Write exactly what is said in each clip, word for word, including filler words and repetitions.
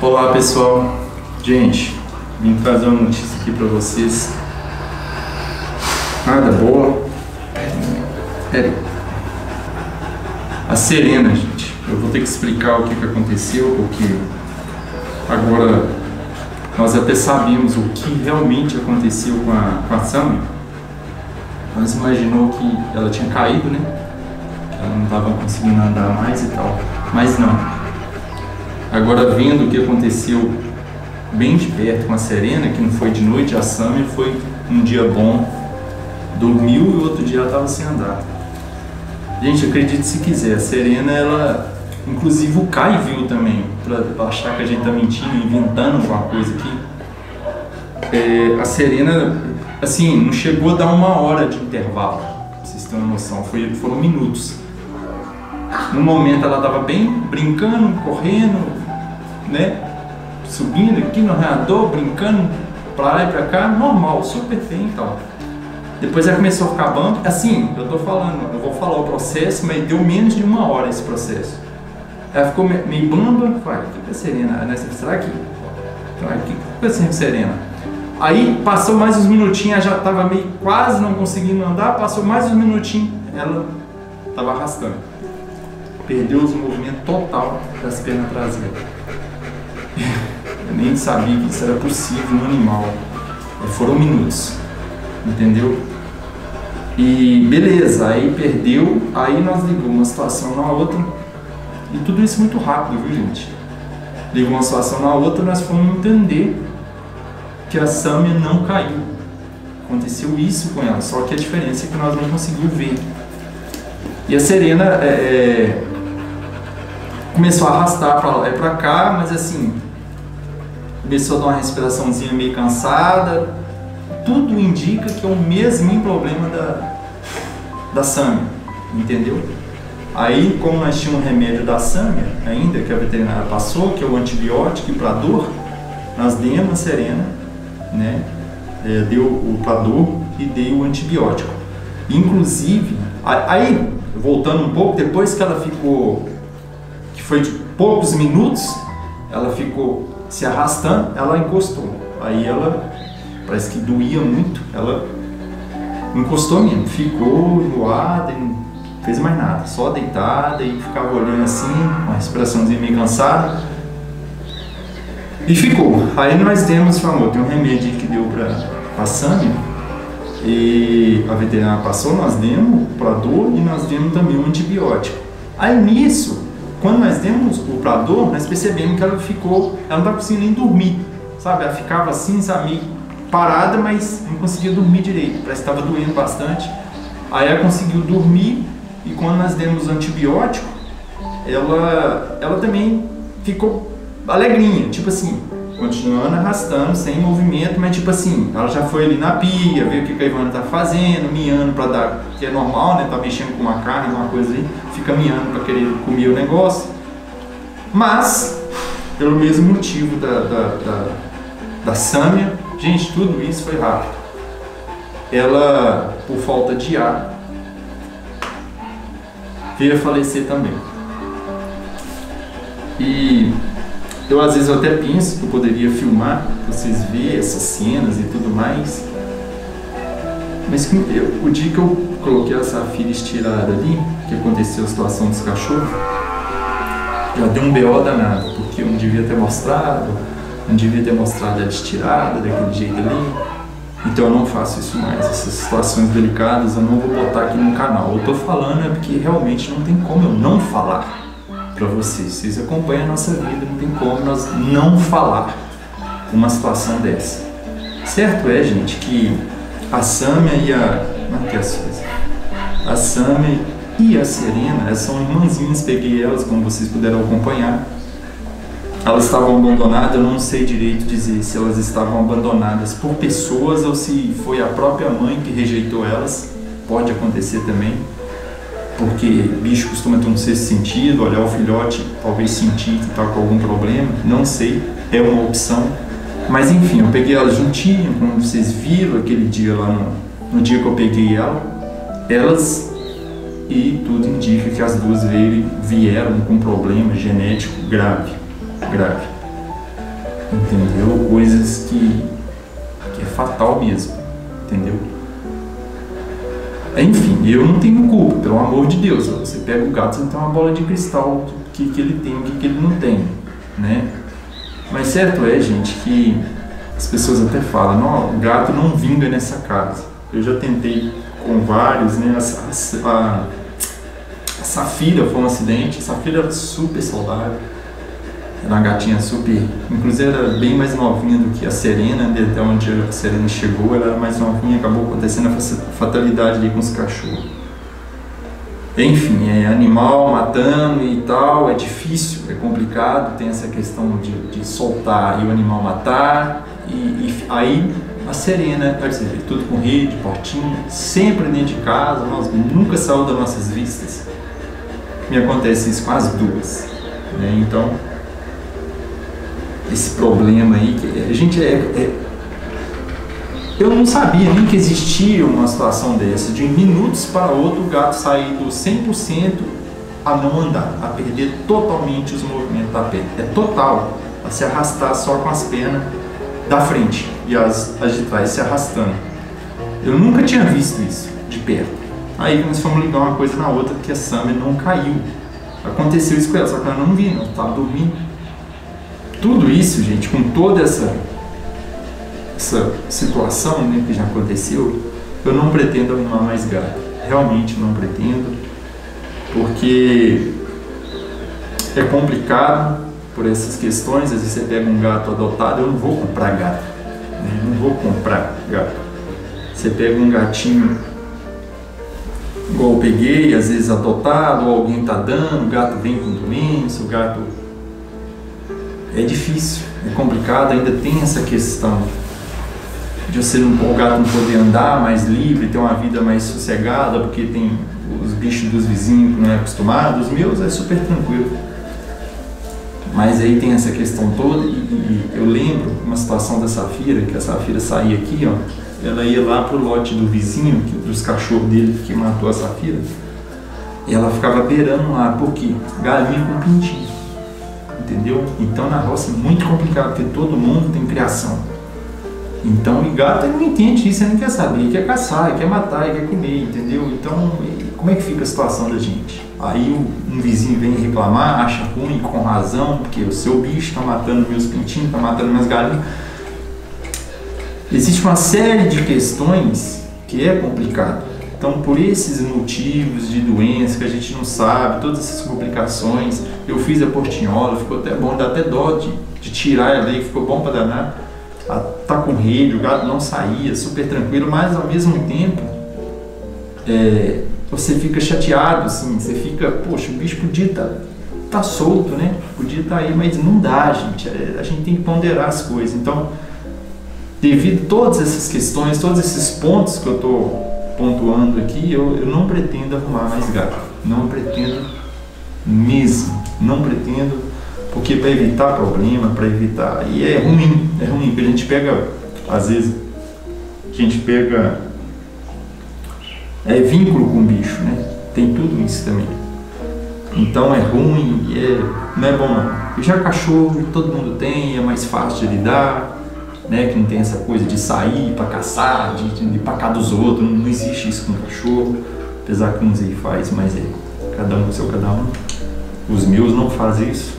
Olá pessoal, gente, vim trazer uma notícia aqui pra vocês. Nada boa. Pera. A Serena, gente, eu vou ter que explicar o que, que aconteceu, porque agora nós até sabemos o que realmente aconteceu com a, com a Sammy. Nós imaginou que ela tinha caído, né? Que ela não estava conseguindo andar mais e tal, mas não. Agora, vendo o que aconteceu bem de perto com a Serena, que não foi de noite, a Sammy foi um dia bom, dormiu e outro dia ela estava sem andar. Gente, acredite se quiser, a Serena, ela, inclusive o Kai viu também, para achar que a gente tá mentindo, inventando alguma coisa aqui. É, a Serena, assim, não chegou a dar uma hora de intervalo, pra vocês terem uma noção, foi, foram minutos. No momento ela estava bem, brincando, correndo, né? Subindo aqui no arranhador, brincando pra lá e pra cá, normal, super bem e tal. Depois ela começou a ficar bamba. Assim, eu tô falando, eu vou falar o processo, mas deu menos de uma hora esse processo. Ela ficou meio bamba, falei, o que que é Serena? Né? Será que? O que que é assim, Serena? Aí passou mais uns minutinhos, ela já estava meio quase não conseguindo andar, passou mais uns minutinhos, ela estava arrastando. Perdeu os movimentos total das pernas traseiras. Eu nem sabia que isso era possível no animal. Foram minutos, entendeu? E beleza, aí perdeu, aí nós ligamos uma situação na outra. E tudo isso muito rápido, viu, gente? Ligou uma situação na outra, nós fomos entender que a Sammy não caiu. Aconteceu isso com ela, só que a diferença é que nós não conseguimos ver. E a Serena é, começou a arrastar para lá e para cá, mas assim, começou a dar uma respiraçãozinha meio cansada. Tudo indica que é o mesmo problema da, da Sammy, entendeu? Aí, como nós tínhamos um remédio da Sammy ainda, que a veterinária passou, que é o antibiótico para dor, nós demos a Serena, né? É, deu o para dor e deu o antibiótico. Inclusive, aí, voltando um pouco, depois que ela ficou, que foi de poucos minutos, ela ficou se arrastando, ela encostou. Aí ela, parece que doía muito, ela encostou mesmo, ficou enjoada e não fez mais nada, só deitada e ficava olhando assim, uma respiraçãozinha meio cansada. E ficou. Aí nós demos, falou, tem um remédio que deu para a Sammy, e a veterinária passou, nós demos para dor e nós demos também um antibiótico. Aí nisso, quando nós demos o para dor, nós percebemos que ela ficou, ela não estava conseguindo nem dormir, sabe? Ela ficava assim, sabe, meio parada, mas não conseguia dormir direito, parece que estava doendo bastante. Aí ela conseguiu dormir e quando nós demos o antibiótico, ela, ela também ficou alegrinha, tipo assim, continuando arrastando, sem movimento, mas tipo assim, ela já foi ali na pia, viu o que a Ivana tá fazendo, miando pra dar, que é normal, né, tá mexendo com uma carne, uma coisa aí, fica miando pra querer comer o negócio. Mas, pelo mesmo motivo da, da, da, da Sammy, gente, tudo isso foi rápido. Ela, por falta de ar, veio a falecer também. E eu às vezes eu até penso que eu poderia filmar, pra vocês verem essas cenas e tudo mais. Mas eu, o dia que eu coloquei a Safira estirada ali, que aconteceu a situação dos cachorros, já deu um B O danado, porque eu não devia ter mostrado, não devia ter mostrado ela estirada daquele jeito ali. Então eu não faço isso mais, essas situações delicadas eu não vou botar aqui no canal. Eu tô falando é porque realmente não tem como eu não falar para vocês. Vocês acompanham a nossa vida, não tem como nós não falar uma situação dessa. Certo é, gente, que a Sammy e a... Não é que as coisas. A Sammy e a Serena, elas são irmãzinhas, peguei elas, como vocês puderam acompanhar. Elas estavam abandonadas, eu não sei direito dizer se elas estavam abandonadas por pessoas ou se foi a própria mãe que rejeitou elas. Pode acontecer também, porque bicho costuma ter um sexto sentido, olhar o filhote, talvez sentir que está com algum problema, não sei, é uma opção. Mas enfim, eu peguei elas juntinho, como vocês viram aquele dia lá, no, no dia que eu peguei ela, elas, e tudo indica que as duas veio, vieram com um problema genético grave, grave. entendeu? Coisas que, que é fatal mesmo, entendeu? Enfim, eu não tenho culpa, pelo amor de Deus. Você pega o gato, você não tem uma bola de cristal, o que, que ele tem, o que, que ele não tem, né? Mas certo é, gente, que as pessoas até falam, não, o gato não vinga nessa casa. Eu já tentei com vários, né? A, a, a Safira foi um acidente. A Safira era super saudável, era uma gatinha super, inclusive era bem mais novinha do que a Serena, até onde a Serena chegou, ela era mais novinha, acabou acontecendo a fatalidade ali com os cachorros. Enfim, é animal matando e tal, é difícil, é complicado, tem essa questão de, de soltar e o animal matar, e, e aí a Serena, quer dizer, tudo com rede, portinho, sempre dentro de casa, nós nunca saiu das nossas vistas. Me acontece isso com as duas, né? Então, esse problema aí, que a gente é, é... Eu não sabia nem que existia uma situação dessa, de minutos para outro o gato sair do cem por cento a não andar, a perder totalmente os movimentos da perna. É total, a se arrastar só com as pernas da frente e as, as de trás se arrastando. Eu nunca tinha visto isso de perto. Aí nós fomos ligar uma coisa na outra, que a Summer não caiu. Aconteceu isso com ela, só que ela não viu, ela estava dormindo. Tudo isso, gente, com toda essa, essa situação, né, que já aconteceu, eu não pretendo arrumar mais gato. Realmente não pretendo, porque é complicado por essas questões. Às vezes você pega um gato adotado, eu não vou comprar gato, né? Não vou comprar gato. Você pega um gatinho igual eu peguei, às vezes adotado, ou alguém está dando, o gato vem com doença, o gato... É difícil, é complicado, ainda tem essa questão de você não, o gato não poder andar mais livre, ter uma vida mais sossegada, porque tem os bichos dos vizinhos que não é acostumado. Os meus é super tranquilo. Mas aí tem essa questão toda, e, e eu lembro uma situação da Safira, que a Safira saía aqui, ó, ela ia lá pro lote do vizinho, que, dos cachorros dele que matou a Safira, e ela ficava beirando lá, porque galinha com pintinho. Entendeu? Então na roça é muito complicado, porque todo mundo tem criação. Então o gato ele não entende isso, ele não quer saber, ele quer caçar, ele quer matar, ele quer comer, entendeu? Então como é que fica a situação da gente? Aí um vizinho vem reclamar, acha ruim, com razão, porque o seu bicho está matando meus pintinhos, está matando minhas galinhas. Existe uma série de questões que é complicado. Então, por esses motivos de doença que a gente não sabe, todas essas complicações, eu fiz a portinhola, ficou até bom, dá até dó de, de tirar ela aí, ficou bom para danar. Ela tá com rede, o gato não saía, super tranquilo, mas ao mesmo tempo, é, você fica chateado, assim, você fica, poxa, o bicho podia estar tá, tá solto, né? Podia estar tá aí, mas não dá, gente, é, a gente tem que ponderar as coisas. Então, devido a todas essas questões, todos esses pontos que eu estou pontuando aqui, eu, eu não pretendo arrumar mais gato, não pretendo mesmo, não pretendo, porque para evitar problema, para evitar, e é ruim, é ruim, porque a gente pega, às vezes, a gente pega é vínculo com o bicho, né? Tem tudo isso também. Então é ruim, e é, não é bom não. E já cachorro, todo mundo tem, é mais fácil de lidar, né, que não tem essa coisa de sair para caçar, de, de, de ir para cá dos outros, não, não existe isso com cachorro, apesar que uns aí faz, mas é cada um com seu cada um. Os meus não fazem isso.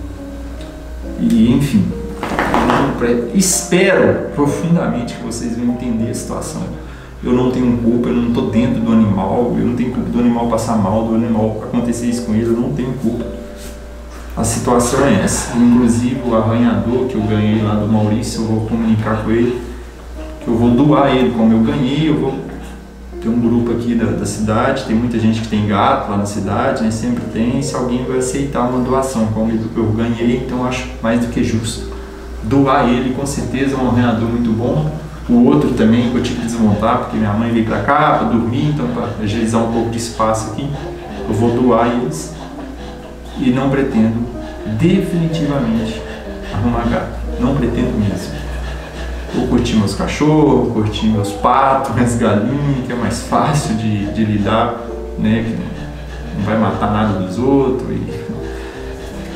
E enfim, eu espero profundamente que vocês venham entender a situação. Eu não tenho culpa, eu não estou dentro do animal, eu não tenho culpa do animal passar mal, do animal acontecer isso com ele, eu não tenho culpa. A situação é essa. Inclusive o arranhador que eu ganhei lá do Maurício, eu vou comunicar com ele que eu vou doar ele. Como eu ganhei, eu vou ter um grupo aqui da, da cidade, tem muita gente que tem gato lá na cidade, né? Sempre tem, se alguém vai aceitar uma doação, como eu ganhei, então eu acho mais do que justo doar ele. Com certeza é um arranhador muito bom. O outro também que eu tive que desmontar, porque minha mãe veio pra cá para dormir, então para agilizar um pouco de espaço aqui, eu vou doar eles. E não pretendo definitivamente arrumar gato, não pretendo mesmo. Vou curtir meus cachorros, curtir meus patos, minhas galinhas, que é mais fácil de, de lidar, né? Que não vai matar nada dos outros. E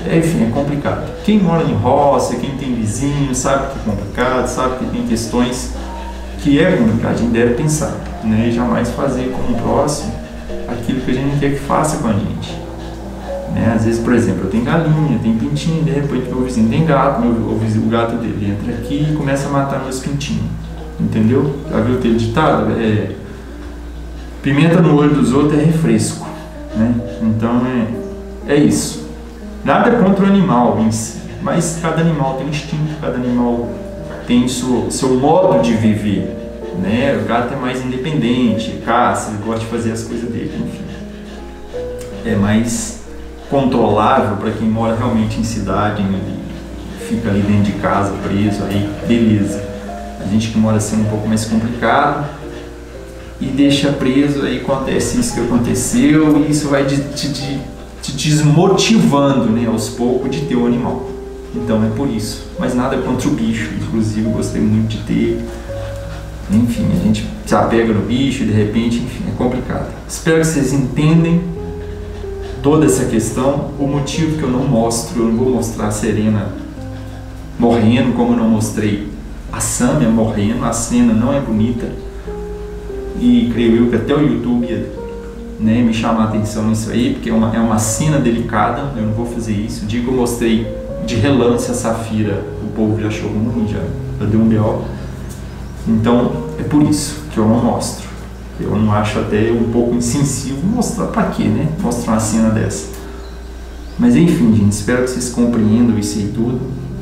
enfim, é complicado. Quem mora em roça, quem tem vizinho, sabe que é complicado, sabe que tem questões que é complicado, a gente deve pensar, né? E jamais fazer com o próximo aquilo que a gente não quer que faça com a gente. Né? Às vezes, por exemplo, eu tenho galinha, tenho pintinho, de repente meu vizinho tem gato, meu, o, vizinho, o gato dele entra aqui e começa a matar meus pintinhos. Entendeu? Já viu aquele ditado? É, pimenta no olho dos outros é refresco. Né? Então é, é isso. Nada contra o animal em si, mas cada animal tem instinto, cada animal tem seu, seu modo de viver. Né? O gato é mais independente, caça, ele gosta de fazer as coisas dele, enfim. É mais controlável para quem mora realmente em cidade e fica ali dentro de casa preso, aí beleza. A gente que mora assim é um pouco mais complicado e deixa preso, aí acontece isso que aconteceu e isso vai te, te, te desmotivando, né, aos poucos de ter o animal. Então é por isso, mas nada contra o bicho, inclusive eu gostei muito de ter. Enfim, a gente se apega no bicho e de repente, enfim, é complicado. Espero que vocês entendem toda essa questão, o motivo que eu não mostro, eu não vou mostrar a Serena morrendo, como eu não mostrei a Sâmia morrendo, a cena não é bonita e creio eu que até o YouTube ia, né, me chamar a atenção nisso aí, porque é uma, é uma cena delicada, eu não vou fazer isso. O dia que eu mostrei de relance a Safira, o povo já achou ruim, já, já deu um B O. Então é por isso que eu não mostro. Eu não acho até um pouco insensível mostrar pra quê, né? Mostrar uma cena dessa. Mas enfim, gente, espero que vocês compreendam isso aí tudo.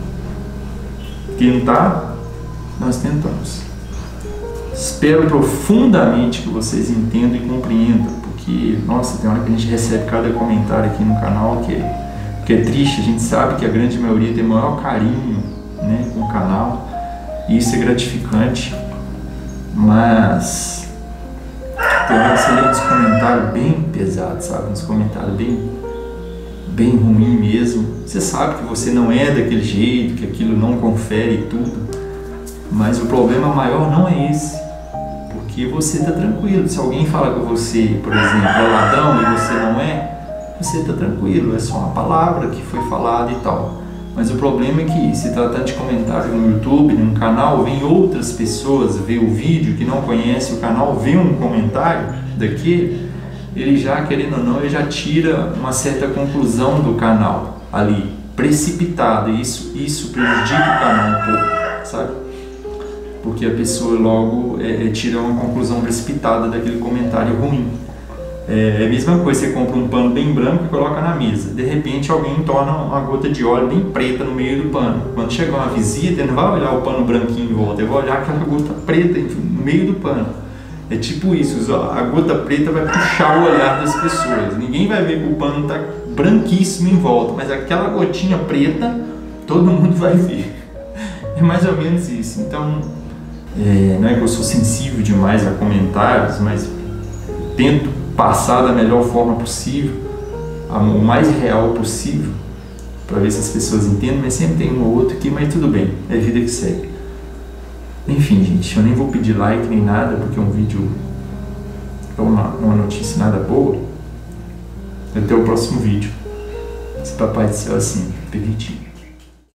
Tentar, nós tentamos. Espero profundamente que vocês entendam e compreendam, porque, nossa, tem hora que a gente recebe cada comentário aqui no canal que é, que é triste. A gente sabe que a grande maioria tem o maior carinho, né, com o canal, e isso é gratificante, mas tem hora que você lê uns comentários bem pesados, sabe? Uns comentários bem, bem ruim mesmo. Você sabe que você não é daquele jeito, que aquilo não confere tudo, mas o problema maior não é esse, porque você está tranquilo. Se alguém fala que você, por exemplo, é ladrão e você não é, você está tranquilo, é só uma palavra que foi falada e tal. Mas o problema é que, se tratando de comentário no YouTube, num canal, vem outras pessoas ver o vídeo que não conhece o canal, vê um comentário daquele, ele já, querendo ou não, ele já tira uma certa conclusão do canal ali, precipitada, e isso, isso prejudica o canal um pouco, sabe? Porque a pessoa logo é, é, tira uma conclusão precipitada daquele comentário ruim. É a mesma coisa, você compra um pano bem branco e coloca na mesa. De repente alguém torna uma gota de óleo bem preta no meio do pano. Quando chegar uma visita, ele não vai olhar o pano branquinho em volta, ele vai olhar aquela gota preta no meio do pano. É tipo isso, a gota preta vai puxar o olhar das pessoas. Ninguém vai ver que o pano está branquíssimo em volta, mas aquela gotinha preta, todo mundo vai ver. É mais ou menos isso. Então, é, não é que eu sou sensível demais a comentários, mas tento passar da melhor forma possível, o mais real possível, para ver se as pessoas entendem, mas sempre tem um ou outro aqui, mas tudo bem, é a vida que segue. Enfim, gente, eu nem vou pedir like nem nada, porque um vídeo é uma, uma notícia nada boa. Até o próximo vídeo, se Papai do Céu assim permitir.